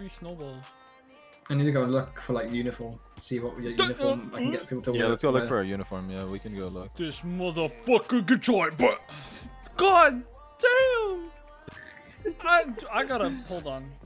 free snowballs. I need to go and look for like uniform. See what uniform I can get people to wear. Yeah, let's go look for a uniform. Yeah, we can go look. This motherfucker can try, but God damn! I gotta hold on.